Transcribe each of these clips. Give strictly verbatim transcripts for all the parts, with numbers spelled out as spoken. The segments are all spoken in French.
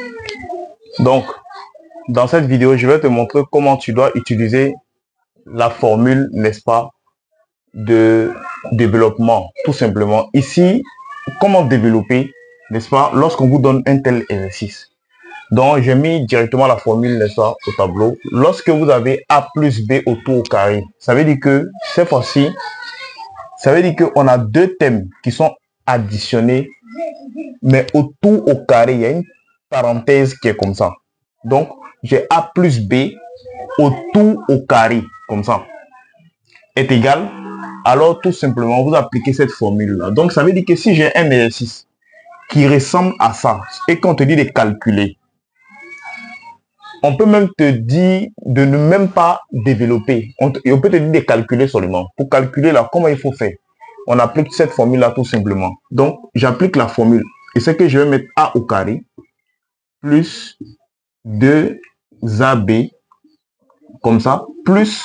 Donc, dans cette vidéo, je vais te montrer comment tu dois utiliser la formule, n'est-ce pas, de développement, tout simplement. Ici, comment développer, n'est-ce pas, lorsqu'on vous donne un tel exercice. Donc, j'ai mis directement la formule, n'est-ce pas, au tableau. Lorsque vous avez A plus B au tout au carré, ça veut dire que cette fois-ci, ça veut dire qu'on a deux thèmes qui sont additionnés, mais au tout au carré, il y a une parenthèse qui est comme ça. Donc, j'ai A plus B au tout au carré, comme ça, est égal. Alors, tout simplement, vous appliquez cette formule-là. Donc, ça veut dire que si j'ai un exercice qui ressemble à ça, et qu'on te dit de calculer, on peut même te dire de ne même pas développer. On, te, on peut te dire de calculer seulement. Pour calculer là, comment il faut faire? On applique cette formule-là tout simplement. Donc, j'applique la formule. Et c'est que je vais mettre A au carré plus deux A B, comme ça, plus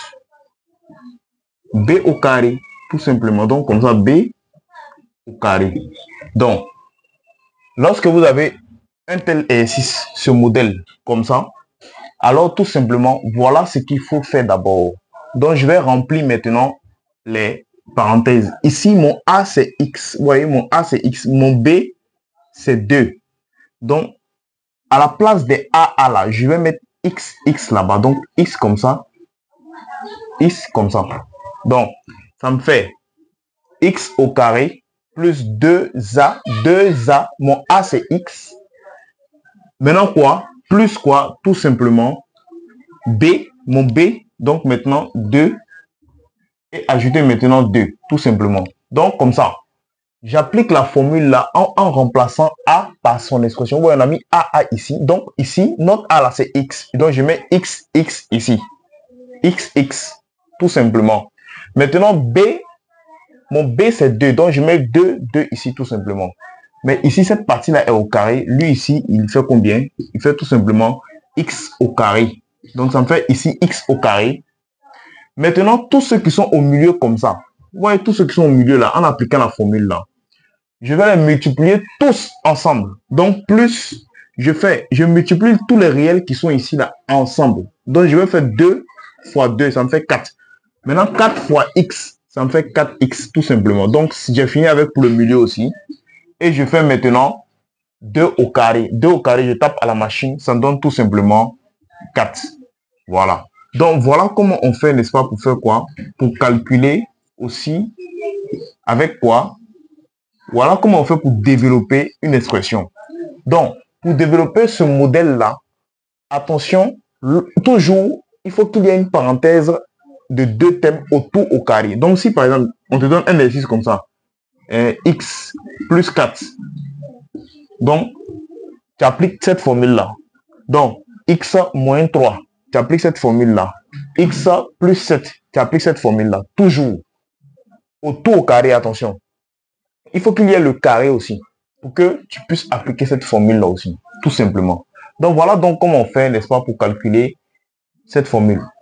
B au carré, tout simplement. Donc, comme ça, B au carré. Donc, lorsque vous avez un tel exercice, ce modèle, comme ça, alors tout simplement, voilà ce qu'il faut faire d'abord. Donc, je vais remplir maintenant les parenthèses. Ici, mon A, c'est X. Vous voyez, mon A, c'est X. Mon B, c'est deux. Donc, à la place des A, A là, je vais mettre X, X là-bas. Donc, X comme ça. X comme ça. Donc, ça me fait X au carré plus deux A. deux A. Mon A, c'est X. Maintenant, quoi? Plus quoi? Tout simplement B, mon B, donc maintenant deux, et ajouter maintenant deux, tout simplement. Donc comme ça, j'applique la formule là en, en remplaçant A par son expression. Vous voyez, on a mis A, A ici. Donc ici, notre A là c'est X. Donc je mets X, X ici. X, X, tout simplement. Maintenant B, mon B c'est deux. Donc je mets deux, deux ici tout simplement. Mais ici, cette partie-là est au carré. Lui, ici, il fait combien? Il fait tout simplement X au carré. Donc, ça me fait ici X au carré. Maintenant, tous ceux qui sont au milieu comme ça, vous voyez, tous ceux qui sont au milieu là, en appliquant la formule là, je vais les multiplier tous ensemble. Donc, plus, je fais, je multiplie tous les réels qui sont ici là, ensemble. Donc, je vais faire deux fois deux, ça me fait quatre. Maintenant, quatre fois X, ça me fait quatre X, tout simplement. Donc, j'ai fini avec pour le milieu aussi. Et je fais maintenant deux au carré. deux au carré, je tape à la machine, ça me donne tout simplement quatre. Voilà. Donc, voilà comment on fait, n'est-ce pas, pour faire quoi? Pour calculer aussi avec quoi? Voilà comment on fait pour développer une expression. Donc, pour développer ce modèle-là, attention, le, toujours, il faut qu'il y ait une parenthèse de deux thèmes au tout au carré. Donc, si par exemple, on te donne un exercice comme ça, eh, X plus quatre. Donc, tu appliques cette formule-là. Donc, X moins trois. Tu appliques cette formule-là. X plus sept. Tu appliques cette formule-là. Toujours. Au tout au carré, attention. Il faut qu'il y ait le carré aussi. Pour que tu puisses appliquer cette formule-là aussi. Tout simplement. Donc, voilà donc comment on fait, n'est-ce pas, pour calculer cette formule.